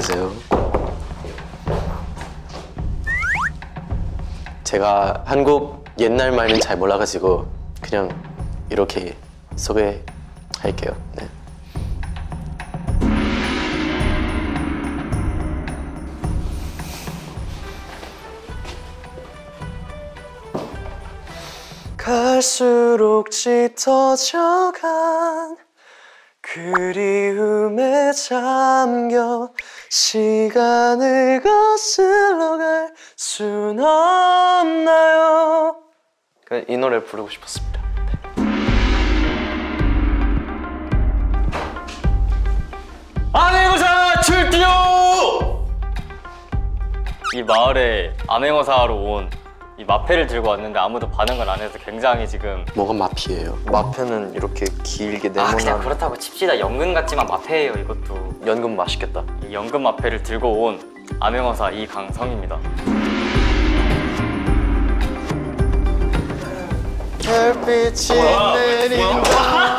계세요? 제가 한국 옛날 말은 잘 몰라가지고 그냥 이렇게 소개할게요. 네. 갈수록 짙어져간 그리움에 잠겨 시간을 거슬러 갈 순 없나요? 이 노래를 부르고 싶었습니다. 암행어사 출동! 이 마을에 암행어사로 온 이 마패를 들고 왔는데 아무도 반응을 안 해서 굉장히 지금. 뭐가 마피예요? 마패는 이렇게 길게 그냥 네모난. 그렇다고 칩시다. 연근 같지만 마패예요 이것도. 연금 맛있겠다. 이 연근 마패를 들고 온 암행어사 이강성입니다. 별빛이 내린다.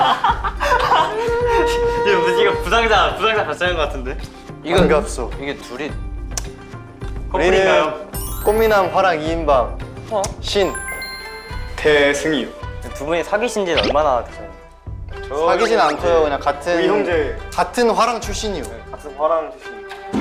이게 무슨 이거 부상자 발생한 것 같은데? 반갑소. 이게 둘이 커플인가요? 꽃미남 화랑 2인방 신 대승이요. 두 분이 사귀신 지는 얼마나 되셨나요? 사귀진 않고요. 그냥 같은 우리 형제. 같은 화랑 출신이요. 같은 화랑 출신.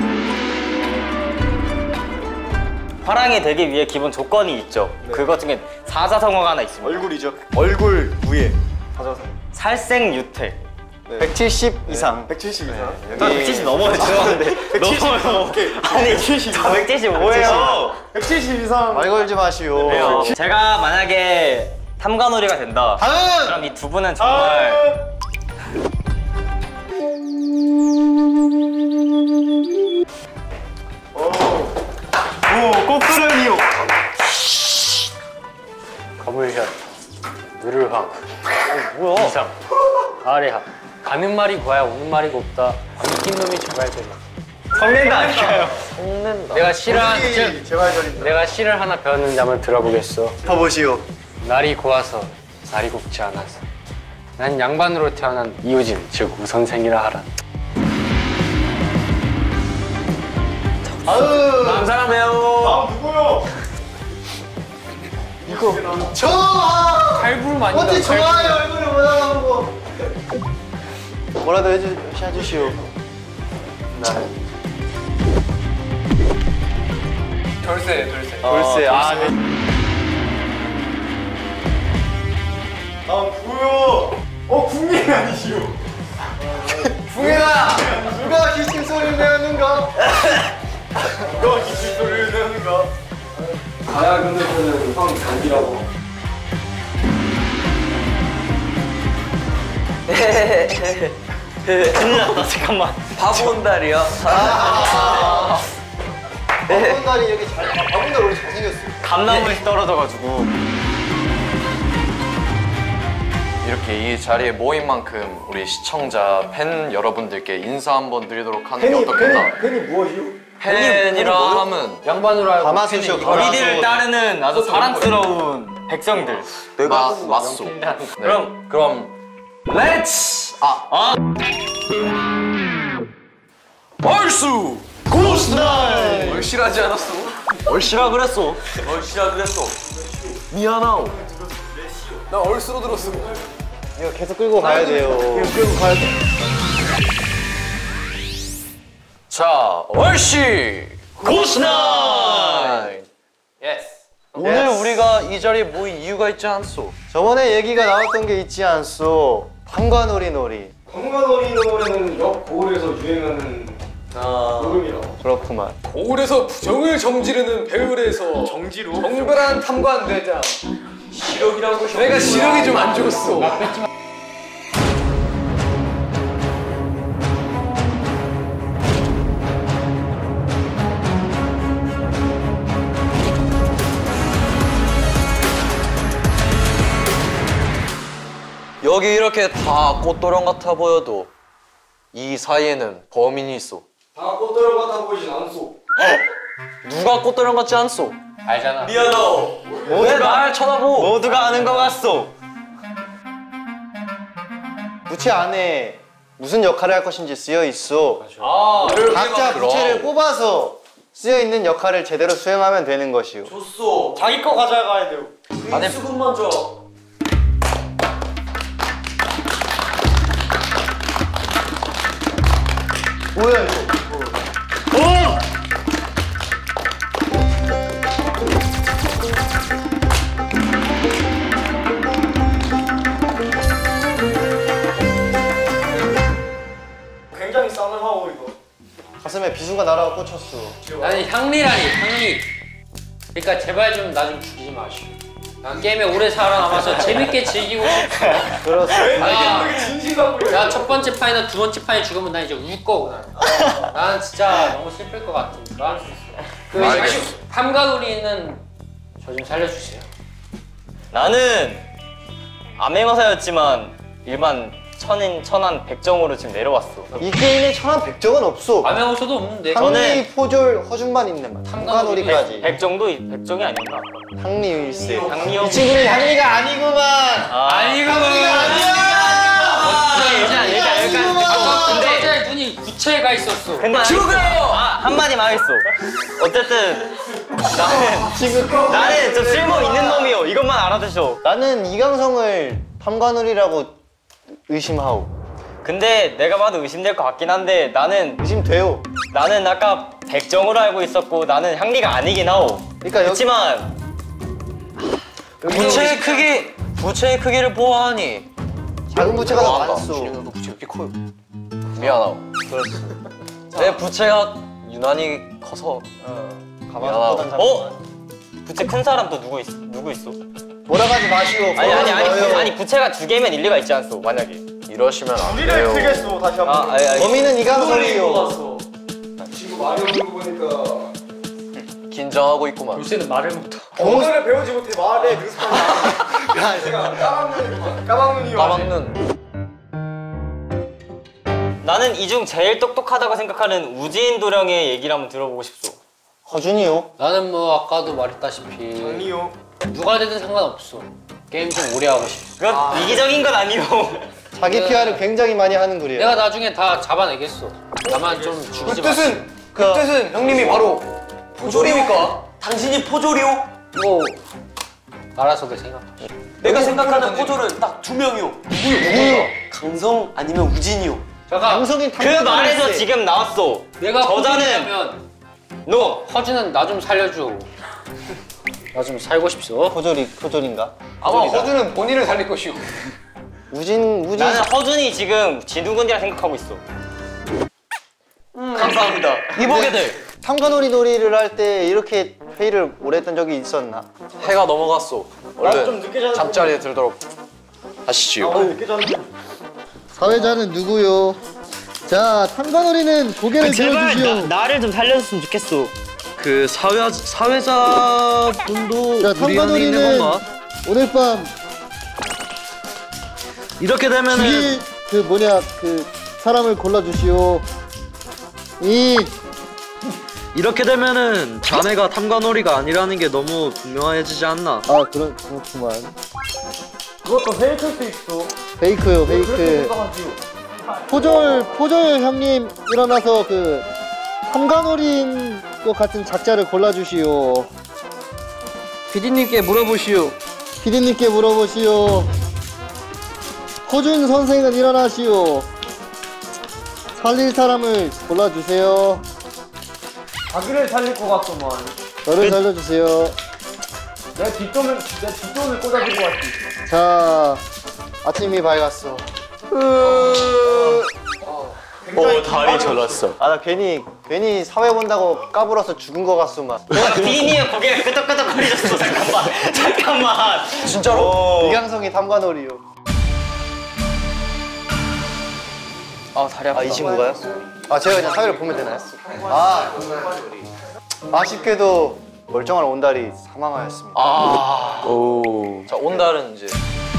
화랑이 되기 위해 기본 조건이 있죠. 그것 중에 사자성어가 하나 있습니다. 얼굴이죠. 얼굴 위에. 사자성. 살생유태. 170 이상. 170 이상. 170 넘어요. 죄송한데. 170 넘어요. 아니, 저 175예요. 170 이상. 말 걸지 마시오. 그래요. 제가 만약에 탐관오리가 된다. 그럼 이 두 분은 정말 오, 꽃구름이요. 거물현, 누르황, 뭐야? 이상, 아래하. 가는 말이 고야 오는 말이 곱다. 이긴 놈이 제발 되나. 성낸다 아닐까요? 내가 실한 제발 저린다. 내가 시를 하나 배웠는데 한번 들어보겠어. 봐보시오. 날이 고와서 날이 곱지 않아서 난 양반으로 태어난 이효진 즉 우선생이라 하라. 다음 사람 배우. 다음 누구요? 잘 부르면 아닌가? 어디 좋아요 얼굴을 못 알아보고. 뭐라도 해주시오. 돌쇠. 돌쇠. 아, 네. 다음 누구요? 국민이 아니시오. 풍해가 누가 기침 소리를 내는가? 누가 기침 소리를 내는가? 가야 근데 저는 형 단기라고. 큰일 났다. 잠깐만. 바보온달이요? 바본달이 여기 바본달 원래 잘생겼어. 감나무에서 떨어져가지고. 이렇게 이 자리에 모인 만큼 우리 시청자 팬 여러분들께 인사 한번 드리도록 하는 게 어떻겠나? 팬이 무엇이요? 팬이라 하면 양반으로 알고 가마솥이요. 우리들을 따르는 아주 사랑스러운 백성들. 맞소. 그럼 렛츠! 얼쑤! 고스나이! 얼씨라지 않았어? 얼씨라 그랬어. 미안하오. 나 얼쑤로 들었어. 이거 계속 끌고 가야 돼요. 끌고 가야 돼. 자, 얼씨! 고스나이! 예스. 오늘 우리가 이 자리에 모인 이유가 있지 않소? 저번에 얘기가 나왔던 게 있지 않소? 탐관오리놀이. 황관어리 노래는 옆 고을에서 유행하는 노름이라고. 그렇구만. 고을에서 부정을 정지르는 배울에서 정지로. 정별한 탐관대장 시력이라고. 내가 시력이 좀 안 좋았어. 여기 이렇게 다 꽃도령 같아 보여도 이 사이에는 범인이 있어. 다 꽃도령 같아 보이진 않소. 누가 꽃도령 같지 않소? 알잖아. 미안하오. 왜 나를 쳐다보? 모두가 아는 것 같소. 부채 안에 무슨 역할을 할 것인지 쓰여 있어. 아, 각자 부채를 뽑아서 쓰여 있는 역할을 제대로 수행하면 되는 것이요. 줬어. 자기 거 가져가야 돼요. 수금 먼저. 뭐야 이거? 굉장히 싸늘하고 이거. 가슴에 비수가 날아가 꽂혔어. 나는 향리라니 향리. 그러니까 제발 좀 나 좀 죽이지 마시오. 난 게임에 오래 살아남아서 재밌게 즐기고 싶어. 그렇습니다. 진심 갖고 야, 첫 번째 판이나 두 번째 판에 죽으면 난 이제 울 거고 난 진짜 너무 슬플 것 같으니까 그 알겠어. 탐가놀이는 저 좀 살려주세요. 나는 암행어사였지만 일반 천안 백정으로 지금 내려왔어. 이 게임에 천한 백정은 없어. 암행어사도 없는데 항리, 포졸, 허준만 있네. 탐관오리까지. 백정이 아닌가? 항리일세. 향리형. 이 친구는 항리가 아니구만. 아니구만. 일단 여기까지. 근데 눈이 구체가 있었어. 근데 죽어요. 한마디만 하겠어. 어쨌든 나는 좀 쓸모 있는 놈이요. 이것만 알아두셔. 나는 이강성을 탐관오리라고 의심하오. 근데 내가 봐도 의심될 것 같긴 한데 나는 의심돼요. 아까 백정으로 알고 있었고 나는 향리가 아니긴 하오. 그러니까 여기 그렇지만 부채의 크기를 보아하니 작은 부채가 더 많소. 부채가 꽤 커요. 미안하오. 내 부채가 유난히 커서 가만히 어? 부채 큰 사람 또 누구 있어? 몰아가지 마시오. 아니 부채가 두 개면 일리가 있지 않소 만약에. 이러시면 안 우리를 돼요. 크겠어 다시 한번. 범인은 이강성이요. 왔어. 지금 말이 없는 거 보니까 긴장하고 있구만. 요새는 말을 못하. 언어를 배우지 못해 말해 그 습관이. 제가 까막눈이 까막눈. 나는 이 중 제일 똑똑하다고 생각하는 우지인 도령의 얘기를 한번 들어보고 싶소. 허준이요. 나는 뭐 아까도 말했다시피 장리요. 누가 되든 상관없어. 게임 좀 오래 하고 싶어. 그건 이기적인 건 아니고. 자기 PR을 굉장히 많이 하는 글이에요. 내가 나중에 다 잡아내겠어. 나만 좀 죽이지 마. 그 뜻은 형님이 바로 포졸입니까? 당신이 포졸이요? 뭐 알아서들 생각하시. 내가 생각하는 포졸은 딱 두 명이요. 누구요? 강성 아니면 우진이요. 잠깐. 강성인 그 말에서 지금 나왔어. 내가 저자는 포졸이라면 너. 허준은 나 좀 살려줘. 나 좀 살고 싶소. 포졸인가? 아마 허준은 본인을 살릴 것이오. 우진 나는 허준이 지금 진우군이라 생각하고 있어. 감사합니다. 이보게들. 탐관오리 놀이를 할 때 이렇게 회의를 오래 했던 적이 있었나? 해가 넘어갔어. 나는 좀 늦게 자는 잠자리에 들도록 하시지요. 늦게 자는 사회자는 누구요? 자, 탐관오리는 고개를 들어주시오. 나를 좀 살려줬으면 좋겠어. 그 사회자분도 자, 우리 안에 있는 탐관오리는 건가? 오늘 밤 이렇게 되면은 그 사람을 골라주시오. 이렇게 되면은 자네가 탐관오리가 아니라는 게 너무 분명해지지 않나? 그렇구만. 그것도 페이크일 수 있어. 페이크요, 페이크. 포졸 형님 일어나서 그 탐관오리인 것 같은 작자를 골라주시오. PD님께 물어보시오. 피디님께 물어보시오. 허준 선생은 일어나시오. 살릴 사람을 골라주세요. 자기를 살릴 것 같구만. 저를 살려주세요. 내 뒷돈을 꽂아주고 왔지. 자, 아침이 밝았어. 다리 절랐어. 아, 나 괜히 사회 본다고 까불어서 죽은 것 같소만. 비니의 고개가 끄덕끄덕거리셨어. 잠깐만. 진짜로? 이강성이 탐관오리요. 다리 아프다. 이 친구가요? 제가 그냥 사회를 보면 되나요? 아쉽게도 멀쩡한 온달이 사망하였습니다. 자, 온달은 이제.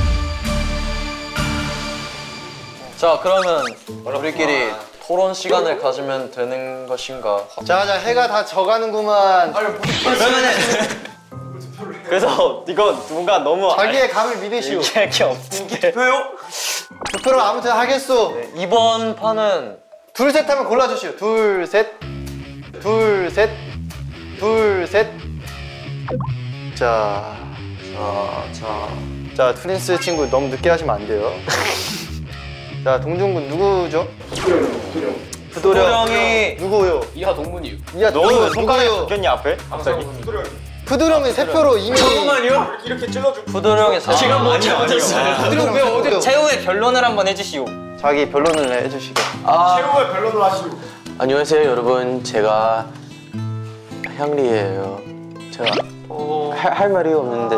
자, 그러면 우리끼리 토론 시간을 가지면 되는 것인가? 자, 해가 다 져가는구만. 그러면은 그래서 이거 뭔가 너무 자기의 감을 믿으시오. 얘기할 게 없는 게 투표를 아무튼 하겠소. 이번 판은 둘 셋 하면 골라주시오. 둘 셋. 둘 셋. 둘 셋. 자, 트윈스 친구 너무 늦게 하시면 안 돼요. 자, 동준군 누구죠? 푸도령이 누구요? 이하 동문이요. 이야, 너는 손가락에 누구요? 바뀌었냐 앞에? 갑자기? 푸도령이 세 표로 이미. 이렇게 찔러주고. 푸도령의 지금 뭐 잘못했어요? 푸도령 왜 어디? 최후의 변론을 한번 해주시오. 자기 변론을 해주시게. 최후의 변론을 하시고. 안녕하세요 여러분, 제가 향리예요. 제가 할 말이 없는데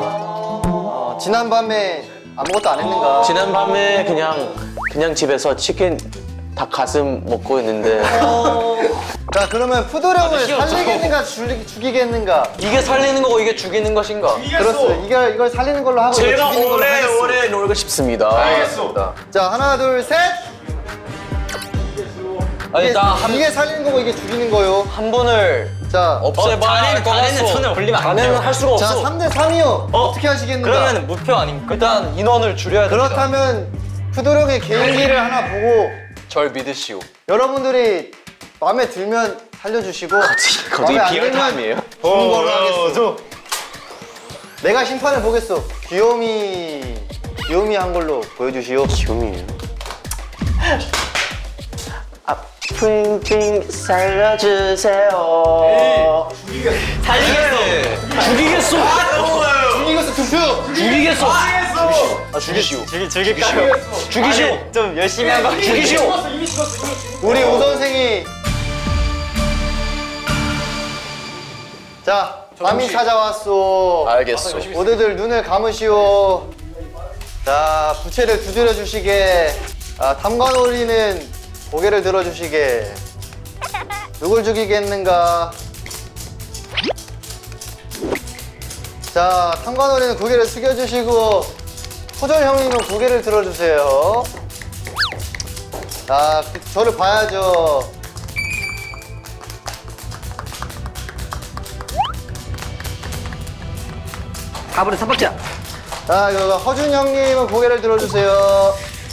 지난밤에 아무것도 안 했는가? 지난밤에 그냥 집에서 치킨 닭 가슴 먹고 있는데 자, 그러면 푸도령을 살리겠는가 죽이겠는가? 이게 살리는 거고 이게 죽이는 것인가? 그렇습니다. 이걸 살리는 걸로 하고 제가 죽이는 걸로 하겠습니다. 오래 놀고 싶습니다. 알겠어. 자, 하나 둘 셋. 아니 이게 살리는 거고 이게 죽이는 거요. 한 분을 자, 없애봐야 할 것 자네는 같소. 손을 올리면 안 돼요. 자네는 할 수가 자, 없어. 3대 3이요. 어떻게 하시겠는가? 그러면 무표 아닙니까? 일단 인원을 줄여야 됩니다. 그렇다면 푸도령의 개인기를 하나 보고 절 믿으시오. 여러분들이 마음에 들면 살려주시고 마음에 안 들면 죽는 걸로 하겠어. 내가 심판을 보겠어. 귀요미 한 걸로 보여주시오. 귀요미예요. 핑핑 살려주세요. 죽이겠어 투표. 죽이겠어. 죽일까요? 죽이시오. 좀 열심히 한 거. 죽이시오. 우리 우 선생이 자, 밤이 찾아왔소. 알겠소. 모두들 눈을 감으시오. 자, 부채를 두드려 주시게. 탐관오리는 고개를 들어 주시게. 누굴 죽이겠는가? 자, 탐관오리는 고개를 숙여 주시고 호절 형님은 고개를 들어 주세요. 자, 저를 봐야죠. 가버려 3박자. 자, 이거 허준 형님은 고개를 들어주세요.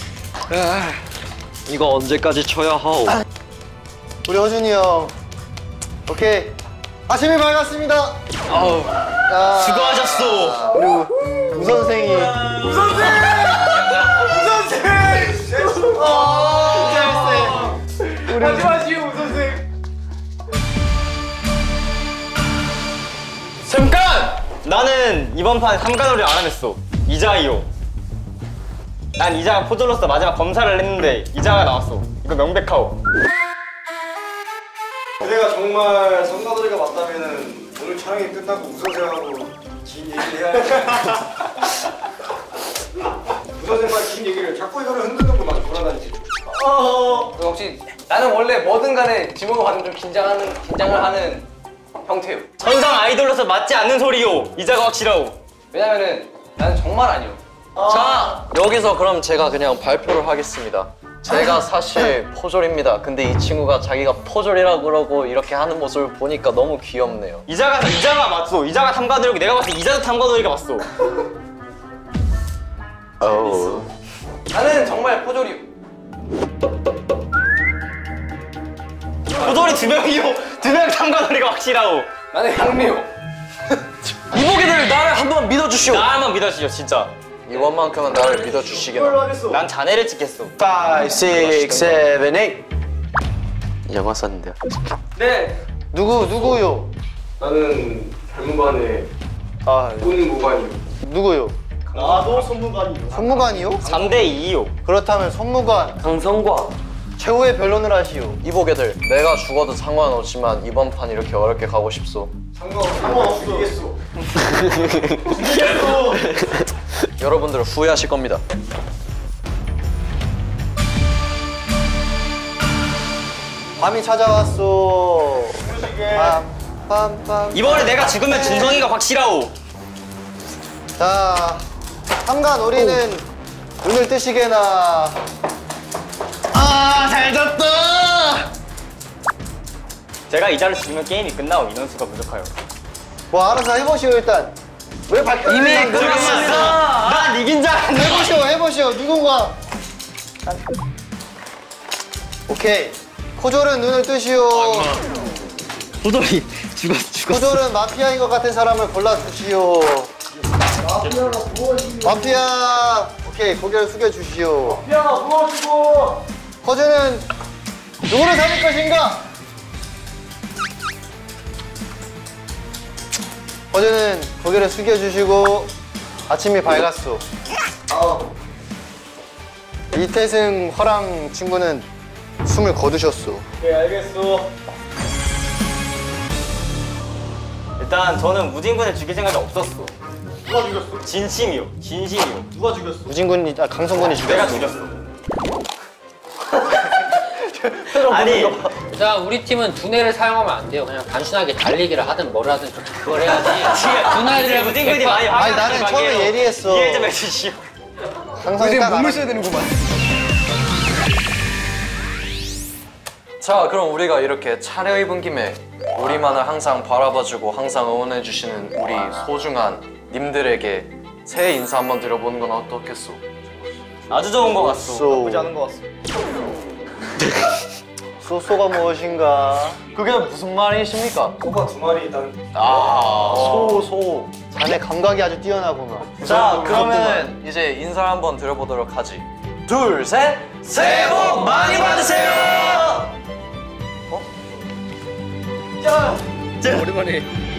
이거 언제까지 쳐야 하오? 우리 허준이 형. 오케이. 아침이 밝았습니다. 자, 수고하셨소. 우리 우 선생이. 우 선생! 우리 마지막이요, 우 선생. 잠깐! 나는 이번 판 삼가놀이 안 하겠어. 이자이요. 난 이자가 포졸로서 마지막 검사를 했는데 이자가 나왔어. 이거 명백하오. 그대가 정말 성가돌이가 맞다면은 오늘 촬영이 끝나고 우 선생하고 긴 얘기를 해야지. 우 선생만 긴 얘기를 자꾸 이거를 흔드는 거 많이 돌아다니지. 혹시 나는 원래 뭐든 간에 지목을 받으면 좀 긴장을 하는 형태요. 전상 아이돌로서 맞지 않는 소리요. 이자가 확실하오. 왜냐면은 나는 정말 아니요. 자, 여기서 그럼 제가 그냥 발표를 하겠습니다. 제가 사실 포졸입니다. 근데 이 친구가 자기가 포졸이라고 그러고 이렇게 하는 모습을 보니까 너무 귀엽네요. 이자가 맞소. 이자가 탐관놀이고 내가 봤을 때 이자도 탐관놀이가 맞소. 어우. 나는 정말 포졸이요. 포졸이 2명이요. 2명 탐관놀이가 확실하오. 나는 향미요. 이보게들 나를 한 번만 믿어주시오. 나만 믿어주시오 진짜. 이번만큼은 나를 믿어주시게나. 난 자네를 찍겠어. 5, 6, 7, 8 영화 썼는데요. 누구요? 나는 별무반에 아, 본무반이요. 누구요? 나도 선무반이요. 선무관이요? 3대 2요. 그렇다면 선무관 강성과 최후의 변론을 하시오. 이보게들 내가 죽어도 상관없지만 이번 판 이렇게 어렵게 가고 싶소. 상관없어. 이겠어. 여러분들 후회하실 겁니다. 밤이 찾아왔소. 빰빰빰. 이번에 내가 죽으면 준성이가 확실하오. 자, 삼간오리는 눈을 뜨시게나. 아, 잘 잤다. 제가 이자를 죽이면 게임이 끝나고 인원수가 부족해요. 뭐 알아서 해보시오 일단. 왜 밝혀? 이미 끝났습니다. 난 이긴 줄 알았네. 해보시오. 누군가. 오케이. 코졸은 눈을 뜨시오. 포졸이 죽었어. 코졸은 마피아인 것 같은 사람을 골라주시오. 마피아. 오케이, 고개를 숙여주시오. 마피아 도와주고. 코졸은 누구를 살릴 것인가? 코졸은 고개를 숙여주시고 아침이 밝았소. 이태승 허랑 친구는 숨을 거두셨소. 네, 알겠어. 일단 저는 무진군을 죽일 생각이 없었어. 누가 죽였어? 진심이요. 누가 죽였어? 우진군이, 강성군이 내가 죽였어. 죽였어. 아니, 일단 우리 팀은 두뇌를 사용하면 안 돼요. 그냥 단순하게 달리기를 하든 뭘 하든 그걸 해야지. 두뇌를 하면 무진군이 많이 아니, 나는 처음에 예리했어. 이해 좀 해주시오. 강성이 딱 몸을 알아. 써야 되는구만. 자, 그럼 우리가 이렇게 차려입은 김에 우리만을 항상 바라봐주고 항상 응원해주시는 우리 소중한 님들에게 새해 인사 한번 드려보는 건 어떻겠소? 아주 좋은 거 같소. 쏘. 나쁘지 않은 거 같소. 소소가 무엇인가? 그게 무슨 말이십니까? 소가 두 마리 난 소. 자네 감각이 아주 뛰어나구만. 자, 그러면 이제 인사를 한번 드려보도록 하지. 둘, 셋! 새해 복 많이 받으세요! 오랜만에